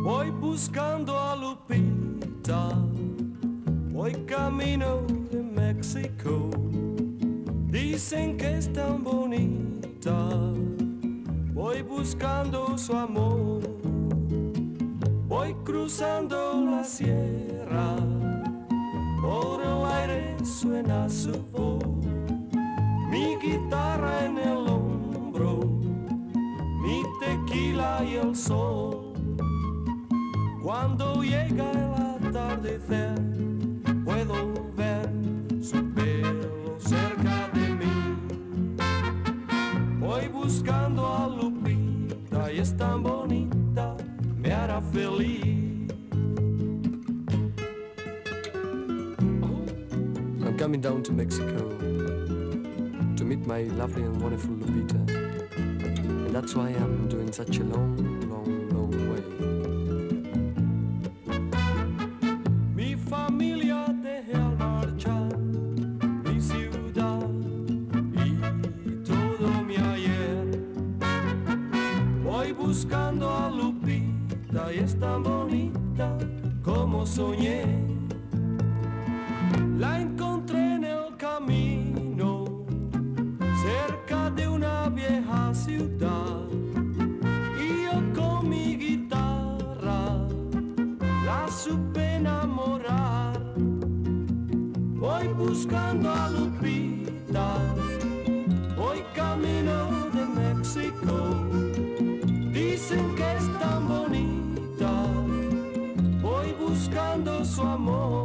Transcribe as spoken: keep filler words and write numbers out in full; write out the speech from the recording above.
Voy buscando a Lupita, voy camino de México. Dicen que es tan bonita, voy buscando su amor. Voy cruzando la sierra, por el aire suena su voz. Mi guitarra en el hombro, mi tequila y el sol. Cuando llega el atardecer, puedo ver su pelo cerca de mí. Voy buscando a Lupita y es tan bonita, me hará feliz. I'm coming down to Mexico to meet my lovely and wonderful Lupita, and that's why I'm doing such a long, long, long way. Mi familia dejé al marchar, mi ciudad y todo mi ayer. Voy buscando a Lupita y es tan bonita como soñé. La encontré en el camino, cerca de una vieja ciudad, y yo con mi guitarra la supe enamorar. Voy buscando a Lupita, voy camino de México. Dicen que es tan bonita, voy buscando su amor.